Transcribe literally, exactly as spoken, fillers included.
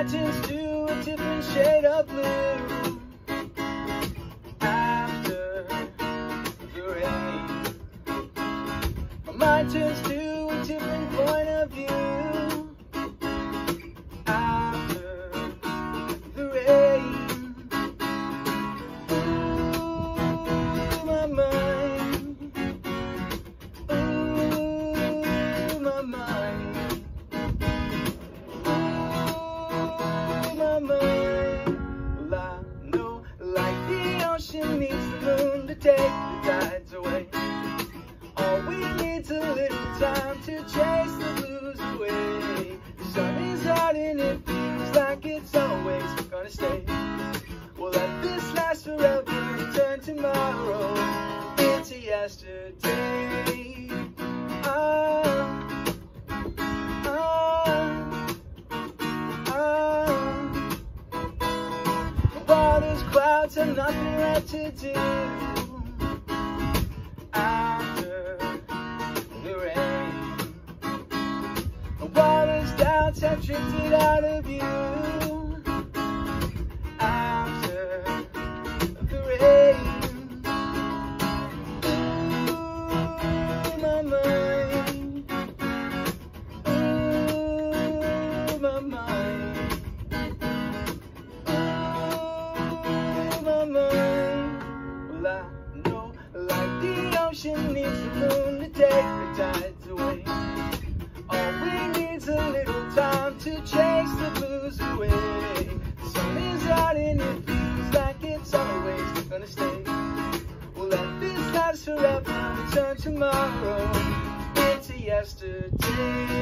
turns to a different shade of blue after the rain. My mind turns to a different point of view after the rain. Ooh, my mind. Ooh, my mind. Well, I know, like the ocean needs the moon to take the tides away. All we need's a little time to chase the blues away. The sun is hot and it feels like it's always gonna stay. We'll let this last forever and turn tomorrow into yesterday. Ah, ah, ah. While there's clouds and nothing left to do after the rain, while there's doubts have drifted out of view after the rain. Ooh, my mind. Ooh, my mind. My mind. Well, I know, like the ocean needs the moon to take the tides away. All we need's a little time to chase the blues away. The sun is out and it feels like it's always gonna stay. We'll let this last forever and turn tomorrow into yesterday.